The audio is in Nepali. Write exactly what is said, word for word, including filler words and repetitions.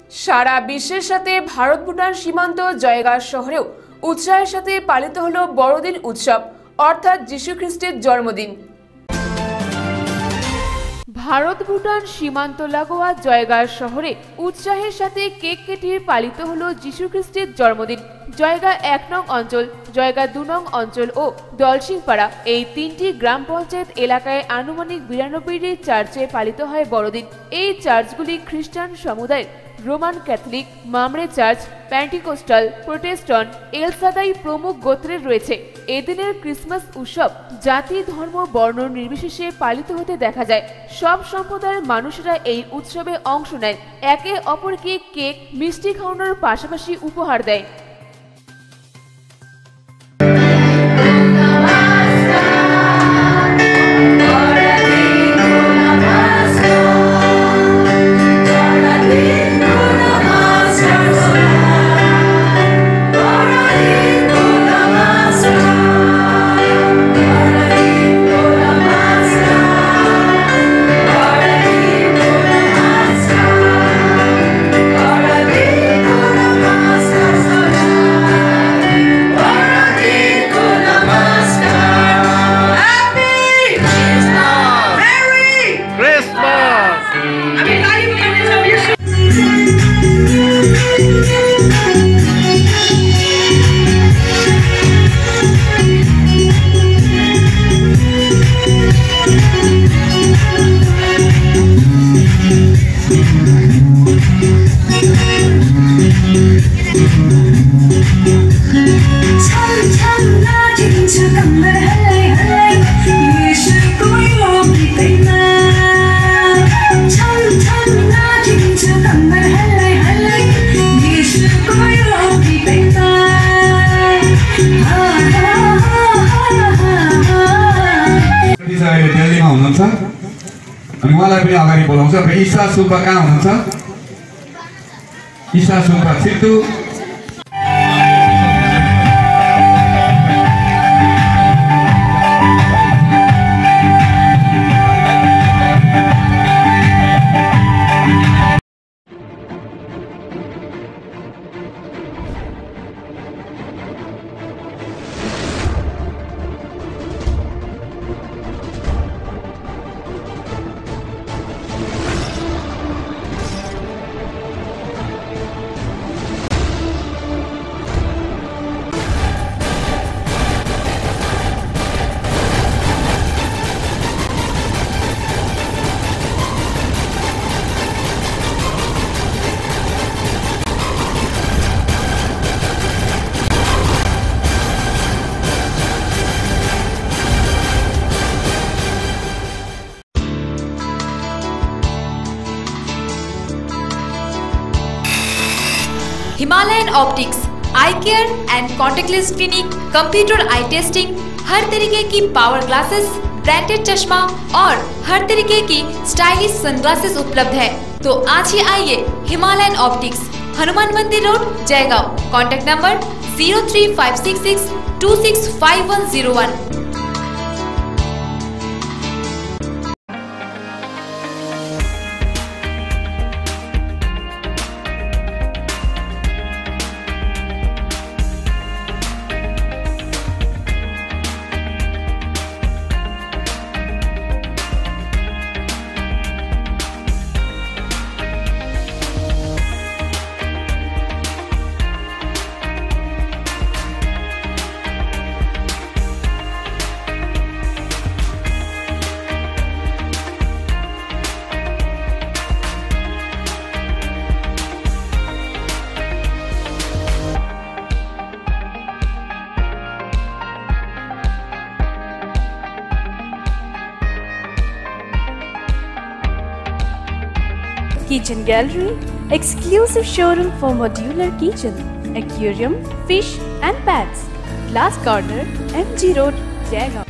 সারা বিশ্বের সাথে ভারত ভুটান সীমান্ত জয়গাঁ শহরেও উৎসাহের সাথে পালিত হলো বড়দিন উৎসব অর্থাৎ যীশু খ্রিস্টের জন্মদিন। ভারত ভুটান সীমান্ত লাগোয়া জয়গাঁ শহরে উৎসাহের সাথে কেক কেটে পালিত হলো যীশু খ্রিস্টের জন্মদিন। জয়গাঁ এক নং অঞ্চল, জয়গাঁ দু নং অঞ্চল ও দলসিংপাড়া এই তিনটি গ্রাম পঞ্চায়েত এলাকায় আনুমানিক বিরানব্বইটি চার্চে পালিত হয় বড়দিন। এই চার্চগুলি খ্রিস্টান সমুদায়ের Roman Catholic, Mamre church, Pentecostal, Protestant, El Shaddai প্রমুখ গোত্রের রয়েছে। এদিনের ক্রিসমাস উৎসব জাতি, ধর্ম, বর্ণ নির্বিশেষে পালিত হতে দেখা যায়। সব সম্প্রদায়ের মানুষেরা এই উৎসবে অংশ নেয়, একে অপরকে কেক, মিষ্টি খাওয়ানোর পাশাপাশি উপহার দেয়। अनि उहाँलाई पनि अगाडि बोलाउँछ। र ईशा सुब्बा कहाँ हुनुहुन्छ? ईशा सुब्बा छिटो Himalayan optics eye care and contactless clinic, computer eye testing, हर तरीके की पावर ग्लासेस, ब्रांडेड चश्मा और हर तरीके की स्टाइलिश सनग्लासेस उपलब्ध है। तो आज ही आइए Himalayan optics, Hanuman Mandir road, Jaigaon. Contact number zero three five six six two six five one zero one. Kitchen Gallery, exclusive showroom for modular kitchen, aquarium, fish and pets. Glass Corner, M G Road, Jaigaon.